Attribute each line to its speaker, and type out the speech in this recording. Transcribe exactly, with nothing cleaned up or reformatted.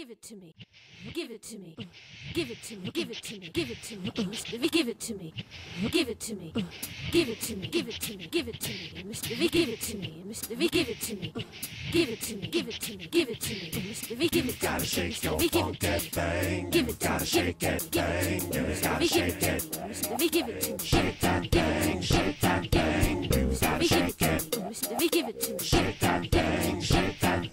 Speaker 1: Give it to me. Give it to me. Give it to me. Give it to me. Give it to me. Mister V, give it to me. Give it to me. Give it to me. Give it to me. Give it to me. Mister V, give it to me. Mister V, give it to me. Give it to me. Give it to me. Give it to me. Mister V, give it to me.
Speaker 2: Gotta shake your funk that thing.
Speaker 1: Give it to me.
Speaker 2: Gotta shake that thing. You gotta shake it.
Speaker 1: Mister V, give it to me.
Speaker 2: Shake that thing. Shake that thing. You gotta shake it.
Speaker 1: Mister V, give it to me.
Speaker 2: Shake that thing. Shake that